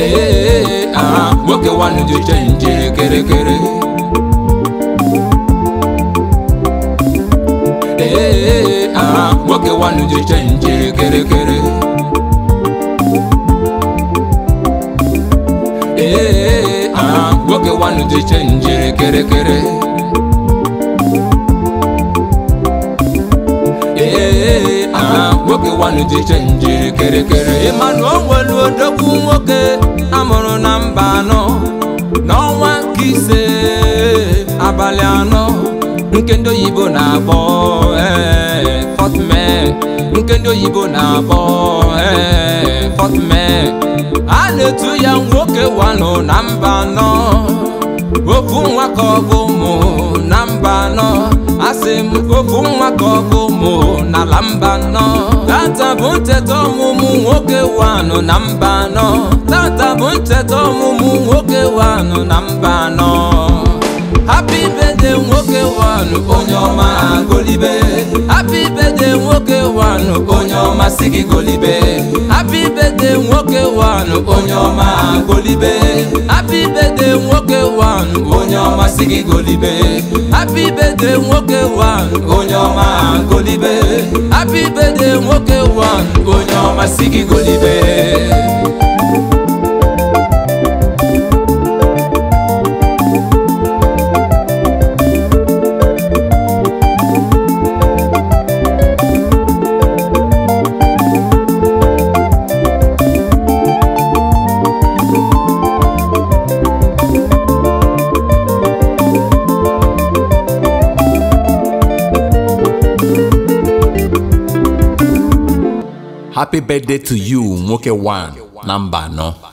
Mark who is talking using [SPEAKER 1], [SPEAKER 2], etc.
[SPEAKER 1] Nwoke one ji change kere kere. Nwoke one ji change kere kere. Nwoke one ji change kere kere. Nwoke one ji change kere kere. Mbano nwelu odogwu nwoke amụrụ na Mbano n'ọnwa nke ise abalị anọ nke ndị oyibo na-akpọ Fourth May, nke ndị oyibo na-akpọ Fourth May. A na-etu ya nwoke wanụ na Mbano, ofu nwa ka ọ bụ ụmụ na Mbano. Asị m ofu nwa ka ọ bụ ụmụ n'ala Mbano. Tata bụ ncheta ọmụmụ nwoke wanụ na Mbano. Tata bụ ncheta ọmụmụ nwoke wanụ na Mbano. Happy birthday nwoke wanụ onye ọma golibe. Happy birthday nwoke wanụ onye ọma sị gị golibe. Happy birthday nwoke wanụ onye ọma golibe. Happy birthday nwoke wanụ onye ọma sị gị golibe. Happy birthday nwoke wanụ onye ọma golibe. Happy birthday nwoke wanụ onye ọma sị gị golibe.
[SPEAKER 2] Happy birthday to you, Nwoke1 na Mbano.